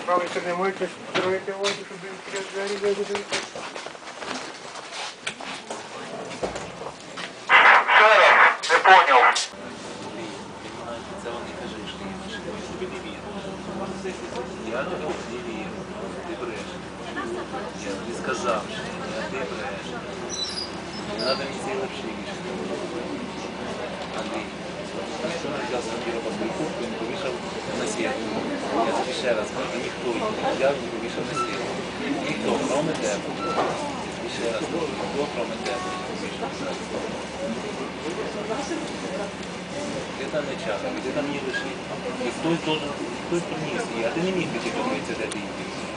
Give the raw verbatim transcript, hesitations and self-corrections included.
правої сторони можете строїти воду, щоб відкрити двері виводити. Не понял. Це вони кажуть, що я тобі не вірю. Я тобі не вірю. Ти бреш. Я тобі сказав, що я ти бреш. Не треба мені цей лапшик. Андрій, що не взяв собі робити, він повішав на сітку. Я тобі ще раз кажу, ніхто її не взяв, не повішав на сітку. Ніхто, кроме тебе. І ще раз кажу, ніхто, кроме тебе, не повішав на сітку. Ти там не чакав, ти там не лишив. І хтось должен, хтось приніс її, а ти не міг піти подивитися, де ти її.